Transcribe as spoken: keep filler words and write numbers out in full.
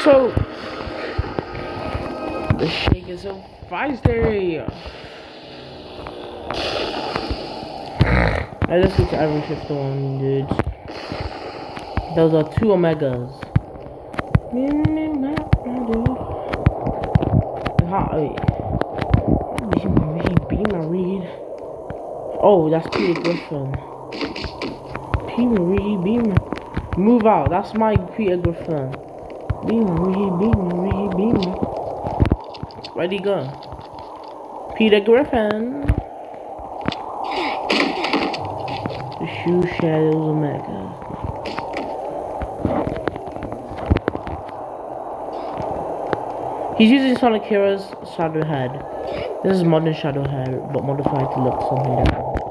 So the shake is so feisty. I just need to every shift one, dude. Those are two omegas. Hi. Be my read. Oh, that's Peter Griffin. Peter Reed, be my. Move out. That's my Peter Griffin. Be my read, be my read, be my. Where'd he go? Peter Griffin. The Shoe Shadows Omega. He's using Sonic Heroes Shadow Head. This is modern Shadow Head, but modified to look something different.